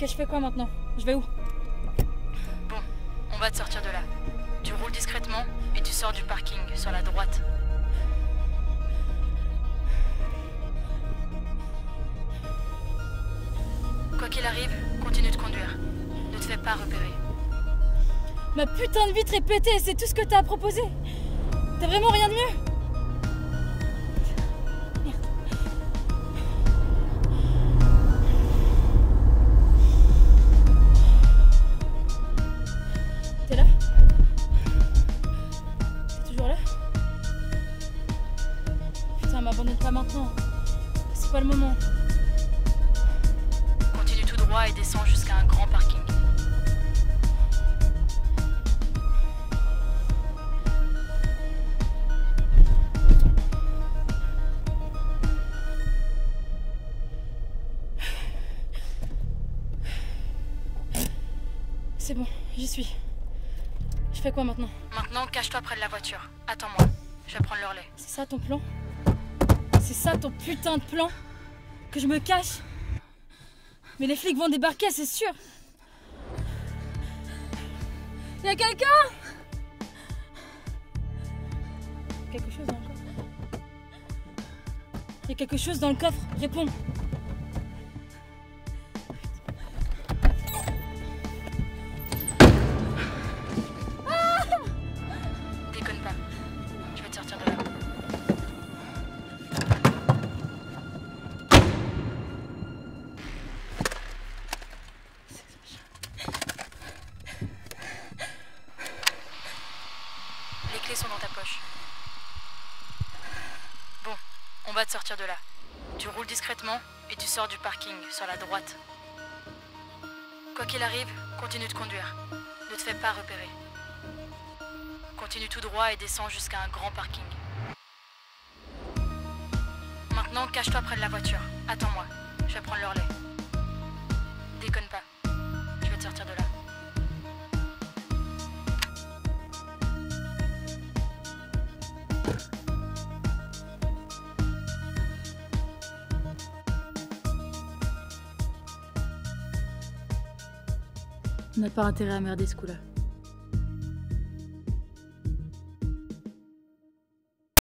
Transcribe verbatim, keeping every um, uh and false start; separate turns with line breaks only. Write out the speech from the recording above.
je fais quoi maintenant? Je vais où?
Bon, on va te sortir de là. Tu roules discrètement et tu sors du parking sur la droite. Quoi qu'il arrive, continue de conduire. Ne te fais pas repérer.
Ma putain de vitre est pétée, c'est tout ce que t'as à proposer. T'as vraiment rien de mieux? Merde. T'es là? T'es toujours là? Putain, m'abandonne pas maintenant. C'est pas le moment.
Continue tout droit et descends jusqu'à un grand parking.
C'est bon, j'y suis. Je fais quoi maintenant?
Maintenant, cache-toi près de la voiture. Attends-moi, je vais prendre le relais.
C'est ça ton plan? C'est ça ton putain de plan? Que je me cache? Mais les flics vont débarquer, c'est sûr. Y'a quelqu'un? Quelque chose dans le coffre? Y'a quelque chose dans le coffre, réponds.
Déconne pas, je vais te sortir de là. Les clés sont dans ta poche. Bon, on va te sortir de là. Tu roules discrètement et tu sors du parking sur la droite. Quoi qu'il arrive, continue de conduire. Ne te fais pas repérer. Continue tout droit et descends jusqu'à un grand parking. Maintenant, cache-toi près de la voiture. Attends-moi, je vais prendre le relais. Déconne pas, je vais te sortir de là.
On n'a pas intérêt à merder ce coup-là.